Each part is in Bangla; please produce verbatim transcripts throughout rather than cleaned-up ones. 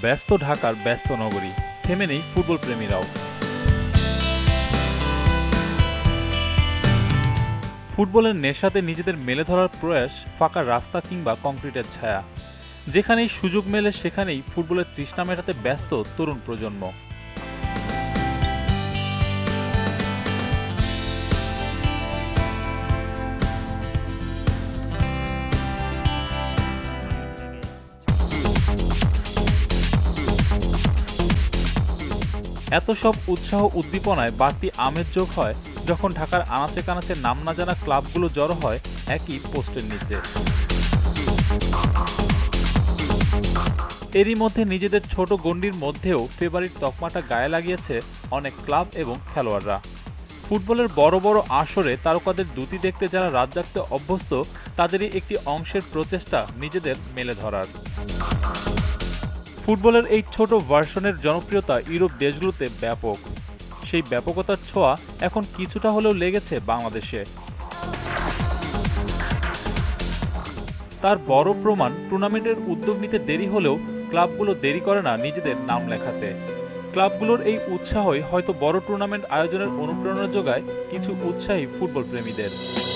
ব্যস্ত ঢাকার ব্যস্ত নগরী, থেমে নেই ফুটবল প্রেমীরাও। ফুটবলের নেশাতে নিজেদের মেলে ধরার প্রয়াস, ফাঁকা রাস্তা কিংবা কংক্রিটের ছায়া, যেখানেই সুযোগ মেলে সেখানেই ফুটবলের তৃষ্ণা মেটাতে ব্যস্ত তরুণ প্রজন্ম। এত সব উৎসাহ উদ্দীপনায় বাড়তি আমেজ যোগ হয় যখন ঢাকার আনাচে কানাচে নাম না জানা ক্লাবগুলো জড়ো হয় একই পোস্টের নিচে। এরই মধ্যে নিজেদের ছোট গণ্ডির মধ্যেও ফেভারিট তকমাটা গায়ে লাগিয়েছে অনেক ক্লাব এবং খেলোয়াড়রা। ফুটবলের বড় বড় আসরে তারকাদের দুটি দেখতে যারা রাত জাগতে অভ্যস্ত, তাদেরই একটি অংশের প্রচেষ্টা নিজেদের মেলে ধরার। ফুটবলের এই ছোট ভার্সনের জনপ্রিয়তা ইউরোপ দেশগুলোতে ব্যাপক। সেই ব্যাপকতার ছোঁয়া এখন কিছুটা হলেও লেগেছে বাংলাদেশে। তার বড় প্রমাণ, টুর্নামেন্টের উদ্যোগ নিতে দেরি হলেও ক্লাবগুলো দেরি করে না নিজেদের নাম লেখাতে। ক্লাবগুলোর এই উৎসাহই হয়তো বড় টুর্নামেন্ট আয়োজনের অনুপ্রেরণা যোগায় কিছু উৎসাহী ফুটবল প্রেমীদের।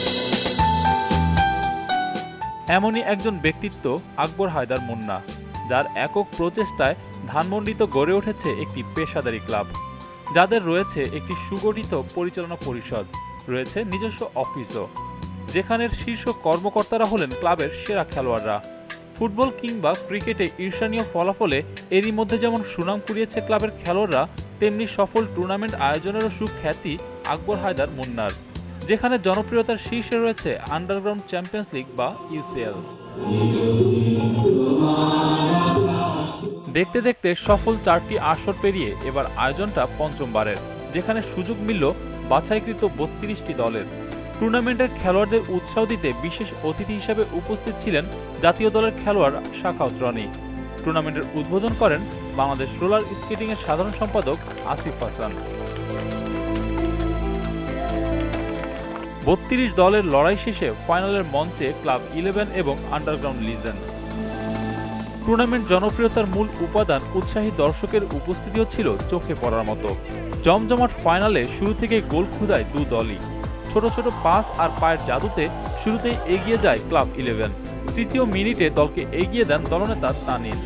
এমনই একজন ব্যক্তিত্ব আকবর হায়দার মুন্না, যার একক প্রচেষ্টায় ধানমন্ডিতে গড়ে উঠেছে একটি পেশাদারী ক্লাব, যাদের রয়েছে একটি সুগঠিত পরিচালনা পরিষদ, রয়েছে নিজস্ব অফিসও, যেখানের শীর্ষ কর্মকর্তারা হলেন ক্লাবের সেরা খেলোয়াড়রা। ফুটবল কিংবা ক্রিকেটে ঈর্ষণীয় ফলাফলে এরই মধ্যে যেমন সুনাম কুড়িয়েছে ক্লাবের খেলোয়াড়রা, তেমনি সফল টুর্নামেন্ট আয়োজনেরও সুখ্যাতি আকবর হায়দার মুন্নার, যেখানে জনপ্রিয়তার শীর্ষে রয়েছে আন্ডারগ্রাউন্ড চ্যাম্পিয়ন্স লিগ বা ইউসিএল। দেখতে দেখতে সফল চারটি আসর পেরিয়ে এবার আয়োজনটা পঞ্চমবারের, যেখানে সুযোগ মিলল বাছাইকৃত বত্রিশটি দলের। টুর্নামেন্টের খেলোয়াড়দের উৎসাহ দিতে বিশেষ অতিথি হিসেবে উপস্থিত ছিলেন জাতীয় দলের খেলোয়াড় শাখাওয়াত রনি। টুর্নামেন্টের উদ্বোধন করেন বাংলাদেশ রোলার স্কেটিং এর সাধারণ সম্পাদক আসিফ হাসান। বত্রিশ দলের লড়াই শেষে ফাইনালের মঞ্চে ক্লাব ইলেভেন এবং আন্ডারগ্রাউন্ড লিজেন্ড। টুর্নামেন্ট জনপ্রিয়তার মূল উপাদান উৎসাহী দর্শকের উপস্থিতিও ছিল চোখে পড়ার মতো। জমজমাট ফাইনালে শুরু থেকে গোল ক্ষুধায় দু দলই। ছোট ছোট পাস আর পায়ের জাদুতে শুরুতেই এগিয়ে যায় ক্লাব ইলেভেন। তৃতীয় মিনিটে দলকে এগিয়ে দেন দলনেতা তানিন।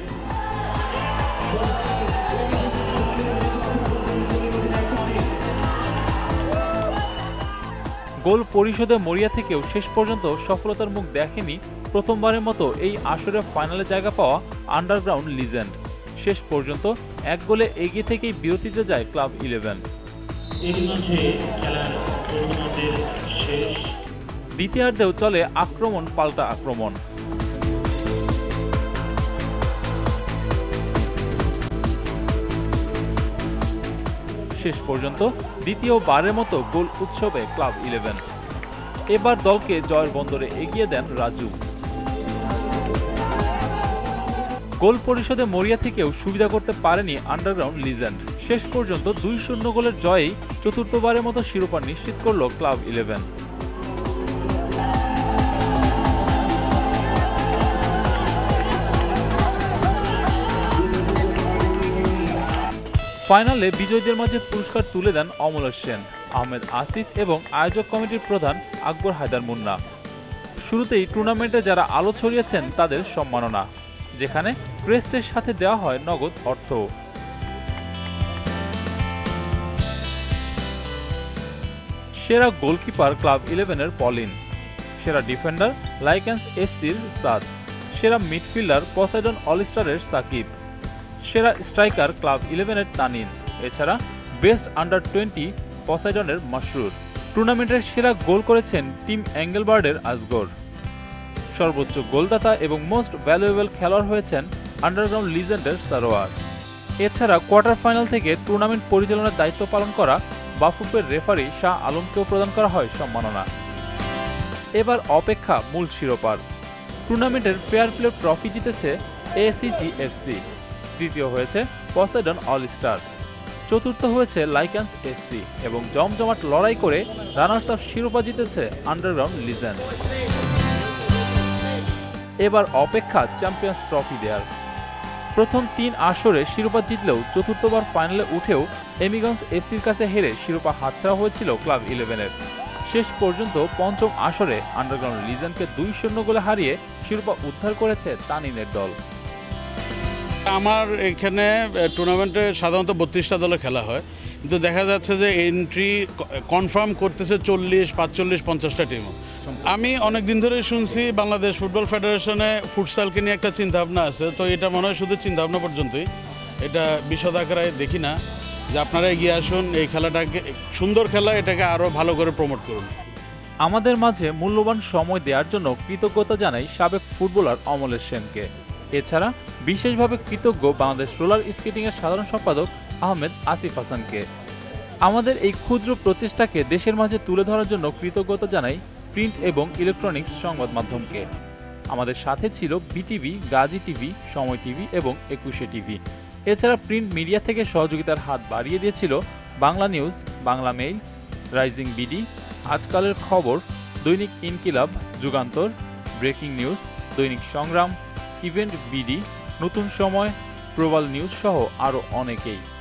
গোল পরিশোধে মরিয়া থেকেও শেষ পর্যন্ত সফলতার মুখ দেখেনি প্রথমবারের মতো এই আসরে ফাইনালে জায়গা পাওয়া আন্ডারগ্রাউন্ড লিজেন্ড। শেষ পর্যন্ত এক গোলে এগিয়ে থেকেই বিরতিতে যায় ক্লাব ইলেভেন। দ্বিতীয়ার্ধেও চলে আক্রমণ পাল্টা আক্রমণ। শেষ পর্যন্ত দ্বিতীয় বারের মতো গোল উৎসবে ক্লাব ইলেভেন। এবার দলকে জয়ের বন্দরে এগিয়ে দেন রাজু। গোল পরিশোধে মরিয়া থেকেও সুবিধা করতে পারেনি আন্ডারগ্রাউন্ড লিজেন্ড। শেষ পর্যন্ত দুই শূন্য গোলের জয়েই চতুর্থবারের মতো শিরোপা নিশ্চিত করল ক্লাব ইলেভেন। ফাইনালে বিজয়ীদের মাঝে পুরস্কার তুলে দেন অমলেশ সেন, আহমেদ আসিফ এবং আয়োজক কমিটির প্রধান আকবর হায়দার মুন্না। শুরুতেই টুর্নামেন্টে যারা আলো ছড়িয়েছেন তাদের সম্মাননা, যেখানে ক্রেস্টের সাথে দেওয়া হয় নগদ অর্থ। সেরা গোলকিপার ক্লাব ইলেভেনের পলিন, সেরা ডিফেন্ডার লাইকেন্স এফসির সাদ, সেরা মিডফিল্ডার পসাইডন অলস্টারের সাকিব, সেরা স্ট্রাইকার ক্লাব ইলেভেনের তানিন, এছাড়া বেস্ট আন্ডার টোয়েন্টি পসাইডনের মাসরুর। টুর্নামেন্টের সেরা গোল করেছেন টিম অ্যাঙ্গেলবার্ডের আজগর। সর্বোচ্চ গোলদাতা এবং মোস্ট ভ্যালুয়েবল খেলোয়াড় হয়েছেন আন্ডারগ্রাউন্ড লিজেন্ডের সারোয়ার। এছাড়া কোয়ার্টার ফাইনাল থেকে টুর্নামেন্ট পরিচালনার দায়িত্ব পালন করা বাফুফের রেফারি শাহ আলমকেও প্রদান করা হয় সম্মাননা। এবার অপেক্ষা মূল শিরোপার। টুর্নামেন্টের ফেয়ার প্লে ট্রফি জিতেছে এসিজিএফসি, তৃতীয় হয়েছে পসাইডন অলস্টার, চতুর্থ হয়েছে লাইকেন্স এফসি এবং জমজমাট লড়াই করে রানার্স আপ শিরোপা জিতেছে আন্ডারগ্রাউন্ড লিজেন্ড। এবার অপেক্ষা চ্যাম্পিয়ন্স ট্রফি দেয়ার। প্রথম তিন আসরে শিরোপা জিতলেও চতুর্থবার ফাইনালে উঠেও এমিগঞ্জ এফসির কাছে হেরে শিরোপা হাতছাড়া হয়েছিল ক্লাব ইলেভেনের। শেষ পর্যন্ত পঞ্চম আসরে আন্ডারগ্রাউন্ড লিজেন্ডকে দুই শূন্য গোলে হারিয়ে শিরোপা উদ্ধার করেছে তানিনের দল। আমার এখানে টুর্নামেন্টে সাধারণত বত্রিশটা দলে খেলা হয়, কিন্তু দেখা যাচ্ছে যে এন্ট্রি কনফার্ম করতেছে চল্লিশ পাঁচচল্লিশ পঞ্চাশটা টিমও। আমি অনেক দিন ধরে শুনছি বাংলাদেশ ফুটবল ফেডারেশনে ফুটসালকে নিয়ে একটা চিন্তাভাবনা আছে, তো এটা মনে হয় শুধু চিন্তাভাবনা পর্যন্তই, এটা বিশদ আকারে দেখি না। যে আপনারা এগিয়ে আসুন, এই খেলাটাকে সুন্দর খেলা, এটাকে আরও ভালো করে প্রমোট করুন। আমাদের মাঝে মূল্যবান সময় দেওয়ার জন্য কৃতজ্ঞতা জানাই সাবেক ফুটবলার অমলেশ সেনকে। এছাড়া বিশেষভাবে কৃতজ্ঞ বাংলাদেশ রোলার স্কেটিংয়ের সাধারণ সম্পাদক আহমেদ আসিফ হাসানকে। আমাদের এই ক্ষুদ্র প্রচেষ্টাকে দেশের মাঝে তুলে ধরার জন্য কৃতজ্ঞতা জানাই প্রিন্ট এবং ইলেকট্রনিক্স সংবাদ মাধ্যমকে। আমাদের সাথে ছিল BTV, Gazi TV, Somoy TV এবং একুশে টিভি। এছাড়া প্রিন্ট মিডিয়া থেকে সহযোগিতার হাত বাড়িয়ে দিয়েছিল Bangla news, Bangla mail, rising BD, আজকালের খবর, দৈনিক ইনকিলাব, যুগান্তর, ব্রেকিং নিউজ, দৈনিক সংগ্রাম, ইভেন্ট বিডি, নতুন সময়, প্রবাল নিউজ সহ আরও অনেকেই।